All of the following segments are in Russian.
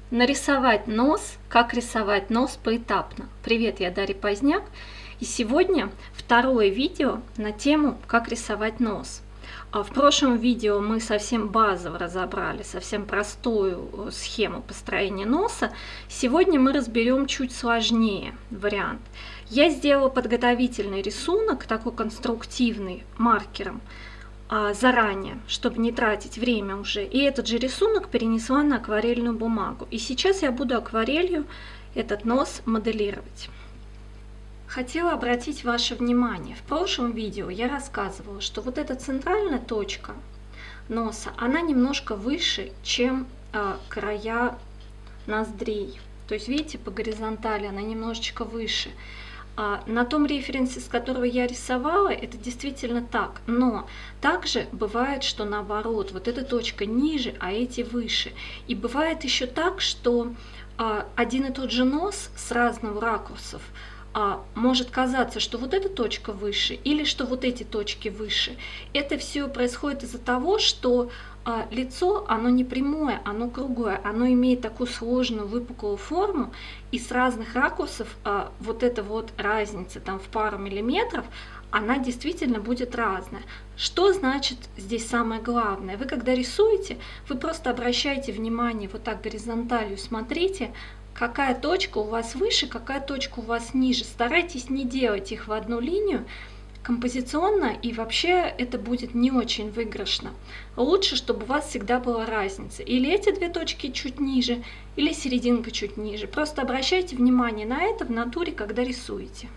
Нарисовать нос, как рисовать нос поэтапно. Привет, я Дарья Поздняк, и сегодня второе видео на тему «Как рисовать нос». В прошлом видео мы совсем базово разобрали, совсем простую схему построения носа. Сегодня мы разберем чуть сложнее вариант. Я сделала подготовительный рисунок, такой конструктивный, маркером, заранее, чтобы не тратить время уже. И этот же рисунок перенесла на акварельную бумагу. И сейчас я буду акварелью этот нос моделировать. Хотела обратить ваше внимание. В прошлом видео я рассказывала, что вот эта центральная точка носа, она немножко выше, чем края ноздрей. То есть, видите, по горизонтали она немножечко выше. На том референсе, с которого я рисовала, это действительно так. Но также бывает, что наоборот, вот эта точка ниже, а эти выше. И бывает еще так, что один и тот же нос с разных ракурсов может казаться, что вот эта точка выше или что вот эти точки выше. Это все происходит из-за того, что лицо, оно не прямое, оно круглое, оно имеет такую сложную выпуклую форму, и с разных ракурсов вот эта вот разница там в пару миллиметров, она действительно будет разная. Что значит здесь самое главное? Вы когда рисуете, вы просто обращайте внимание, вот так горизонталью смотрите, какая точка у вас выше, какая точка у вас ниже. Старайтесь не делать их в одну линию композиционно, и вообще это будет не очень выигрышно. Лучше, чтобы у вас всегда была разница. Или эти две точки чуть ниже, или серединка чуть ниже. Просто обращайте внимание на это в натуре, когда рисуете.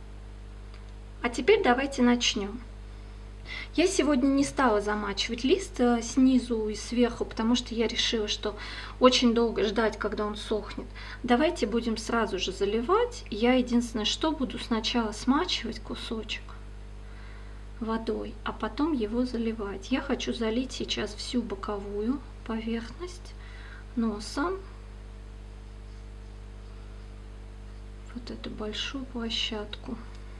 А теперь давайте начнем. Я сегодня не стала замачивать лист снизу и сверху, потому что я решила, что очень долго ждать, когда он сохнет. Давайте будем сразу же заливать. Я единственное, что буду сначала смачивать кусочек водой, а потом его заливать. Я хочу залить сейчас всю боковую поверхность носа, вот эту большую площадку,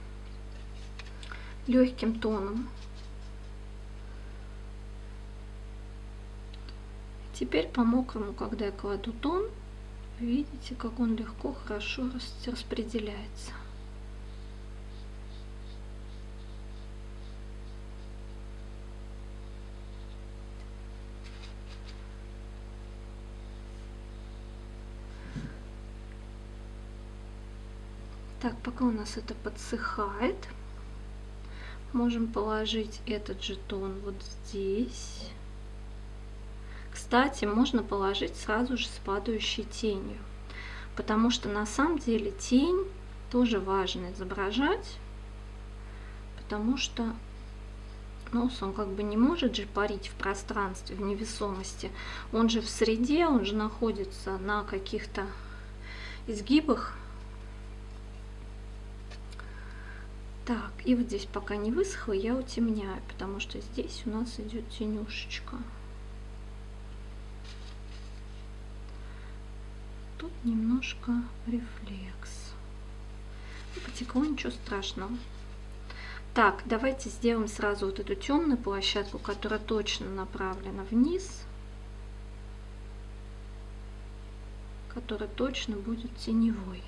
легким тоном. Теперь по мокрому, когда я кладу тон, видите, как он легко, хорошо распределяется. Так, пока у нас это подсыхает, можем положить этот же тон вот здесь. Кстати, можно положить сразу же с падающей тенью, потому что на самом деле тень тоже важно изображать, потому что нос, он как бы не может же парить в пространстве, в невесомости. Он же в среде, он же находится на каких-то изгибах. Так, и вот здесь пока не высохло, я утемняю, потому что здесь у нас идет тенюшечка. Тут немножко рефлекс. Потекло, ничего страшного. Так, давайте сделаем сразу вот эту темную площадку, которая точно направлена вниз, которая точно будет теневой.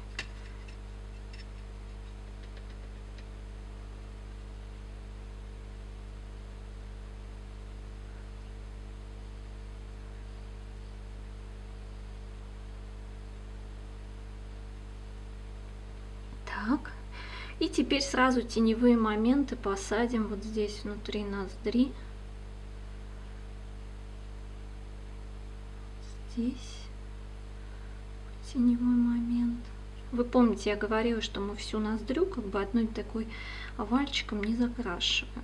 Так, и теперь сразу теневые моменты посадим вот здесь внутри ноздри. Здесь теневой момент. Вы помните, я говорила, что мы всю ноздрю как бы одной такой овальчиком не закрашиваем.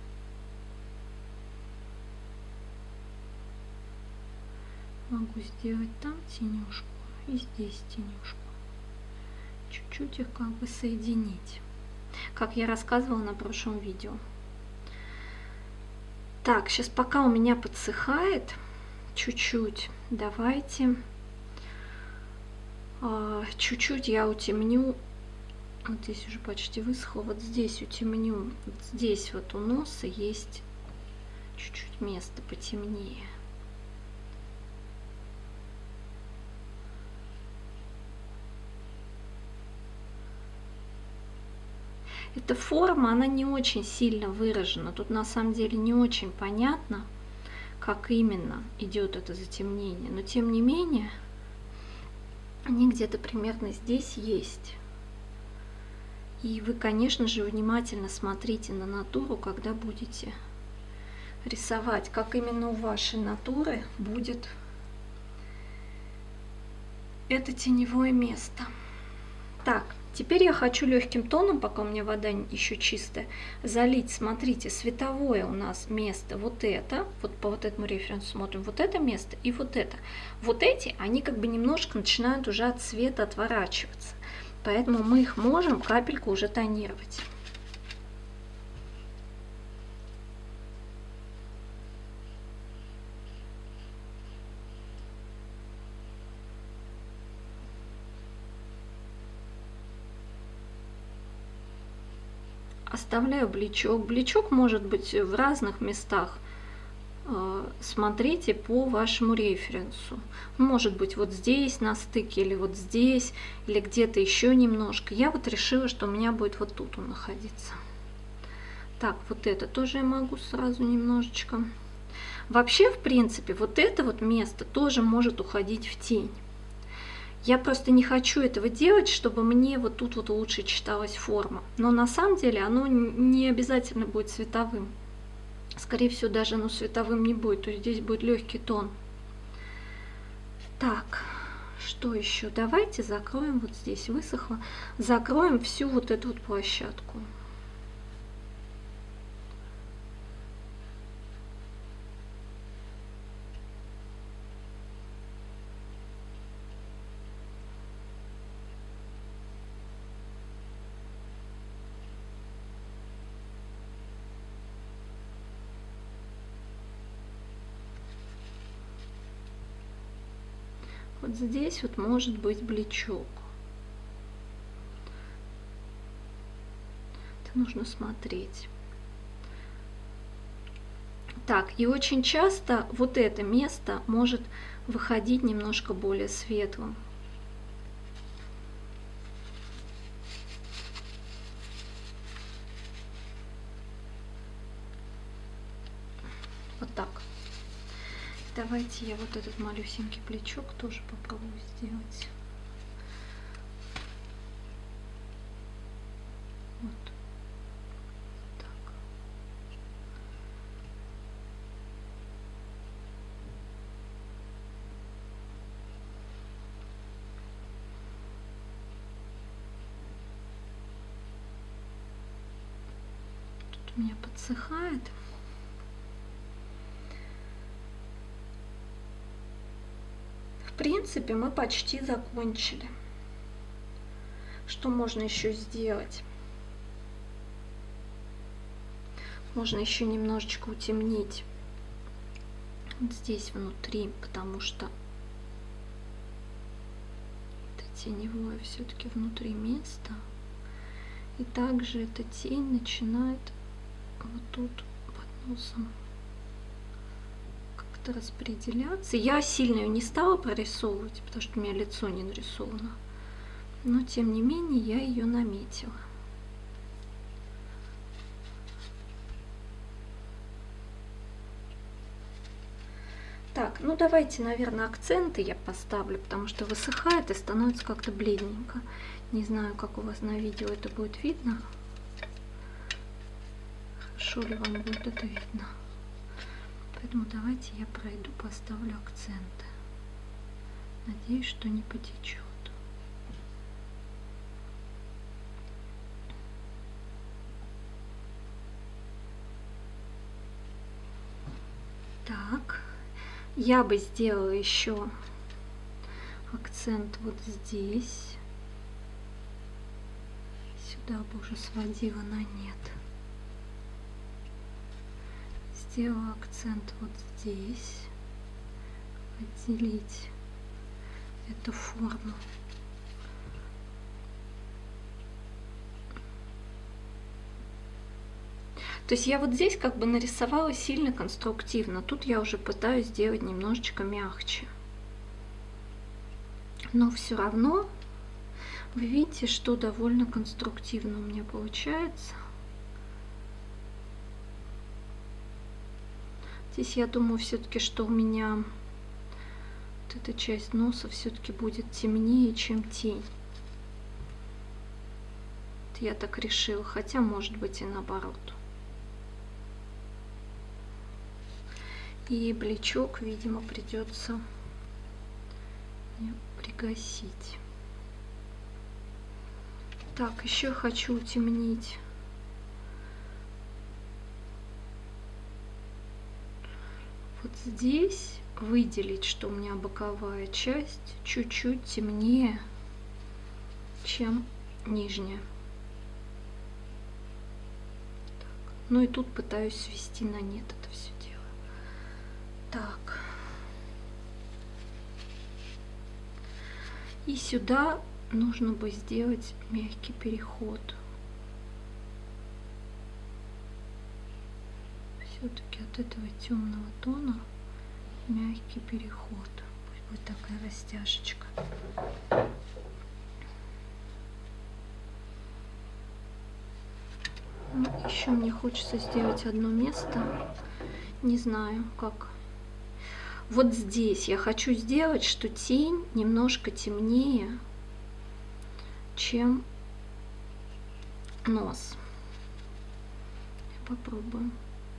Могу сделать там тенюшку и здесь тенюшку. Чуть-чуть их как бы соединить, как я рассказывала на прошлом видео. Так, сейчас пока у меня подсыхает чуть-чуть, давайте чуть-чуть я утемню. Вот здесь уже почти высохло, вот здесь утемню. Вот здесь вот у носа есть чуть-чуть место потемнее. Эта форма, она не очень сильно выражена. Тут на самом деле не очень понятно, как именно идет это затемнение. Но тем не менее, они где-то примерно здесь есть. И вы, конечно же, внимательно смотрите на натуру, когда будете рисовать, как именно у вашей натуры будет это теневое место. Так, теперь я хочу легким тоном, пока у меня вода еще чистая, залить, смотрите, световое у нас место вот это, вот по вот этому референсу смотрим, вот это место и вот это. Вот эти, они как бы немножко начинают уже от цвета отворачиваться, поэтому мы их можем капельку уже тонировать. Оставляю бличок. Бличок может быть в разных местах. Смотрите по вашему референсу. Может быть вот здесь на стыке, или вот здесь, или где-то еще немножко. Я вот решила, что у меня будет вот тут он находиться. Так, вот это тоже я могу сразу немножечко. Вообще, в принципе, вот это вот место тоже может уходить в тень. Я просто не хочу этого делать, чтобы мне вот тут вот лучше читалась форма. Но на самом деле оно не обязательно будет световым. Скорее всего, даже оно световым не будет. То есть здесь будет легкий тон. Так, что еще? Давайте закроем, вот здесь высохло. Закроем всю вот эту вот площадку. Вот здесь вот может быть бличок. Это нужно смотреть. Так, и очень часто вот это место может выходить немножко более светлым. Вот так. Давайте я вот этот малюсенький плечок тоже попробую сделать. Вот. Так. Тут у меня подсыхает. В принципе, мы почти закончили. Что можно еще сделать? Можно еще немножечко утемнить вот здесь внутри, потому что это теневое все-таки внутри место. И также эта тень начинает вот тут под носом распределяться. Я сильно ее не стала прорисовывать, потому что у меня лицо не нарисовано, но тем не менее я ее наметила. Так, ну давайте, наверное, акценты я поставлю, потому что высыхает и становится как-то бледненько. Не знаю, как у вас на видео это будет видно. Хорошо ли вам будет это видно? Поэтому давайте я пройду, поставлю акценты. Надеюсь, что не потечет. Так, я бы сделала еще акцент вот здесь. Сюда бы уже сводила на нет. Сделала акцент вот здесь, отделить эту форму. То есть я вот здесь как бы нарисовала сильно конструктивно, тут я уже пытаюсь сделать немножечко мягче. Но все равно Вы видите, что довольно конструктивно у меня получается. Здесь я думаю все-таки, что у меня вот эта часть носа все-таки будет темнее, чем тень. Я так решила, хотя может быть и наоборот. И блечок, видимо, придется пригасить. Так, еще хочу утемнить вот здесь, выделить, что у меня боковая часть чуть-чуть темнее, чем нижняя. Так. Ну и тут пытаюсь свести на нет это все дело. Так. И сюда нужно бы сделать мягкий переход. Все-таки от этого темного тона мягкий переход. Пусть будет такая растяжечка. Еще мне хочется сделать одно место. Не знаю, как. Вот здесь я хочу сделать, что тень немножко темнее, чем нос. Я попробую.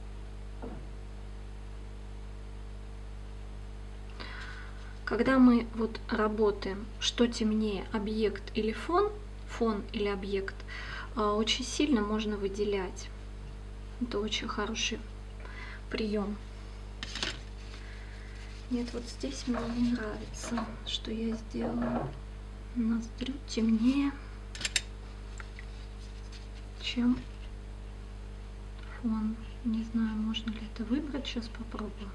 Когда мы вот работаем, что темнее, объект или фон, фон или объект, очень сильно можно выделять. Это очень хороший прием. Нет, вот здесь мне не нравится, что я сделала ноздрю темнее, чем фон. Не знаю, можно ли это выбрать, сейчас попробую.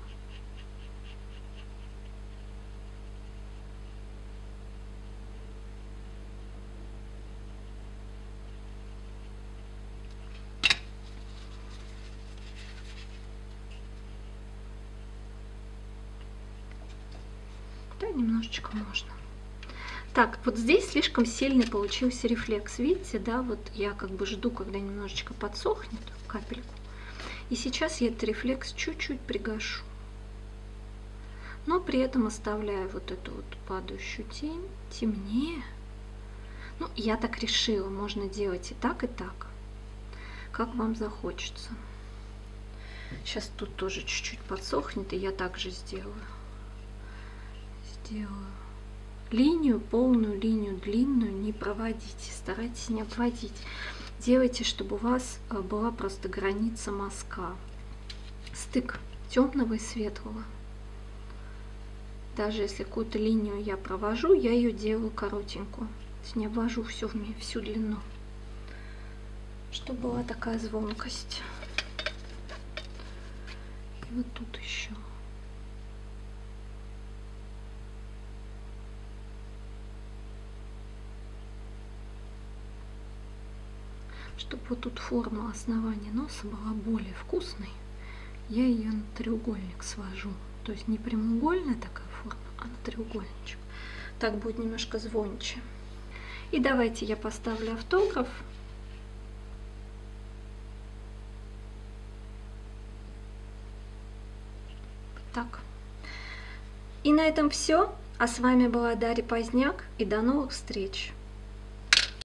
Немножечко можно. Так, вот здесь слишком сильный получился рефлекс. Видите, да, вот я как бы жду, когда немножечко подсохнет, капельку. И сейчас я этот рефлекс чуть-чуть пригашу. Но при этом оставляю вот эту вот падающую тень темнее. Ну, я так решила, можно делать и так, как вам захочется. Сейчас тут тоже чуть-чуть подсохнет, и я также сделаю. Линию, полную линию, длинную не проводите, старайтесь не обводить. Делайте, чтобы у вас была просто граница мазка, стык темного и светлого. Даже если какую-то линию я провожу, я ее делаю коротенькую, то есть не обвожу всю длину, чтобы была такая звонкость. И вот тут еще. Чтобы вот тут форма основания носа была более вкусной, я ее на треугольник свожу. То есть не прямоугольная такая форма, а на треугольничек. Так будет немножко звонче. И давайте я поставлю автограф. Так. И на этом все. А с вами была Дарья Поздняк. И до новых встреч!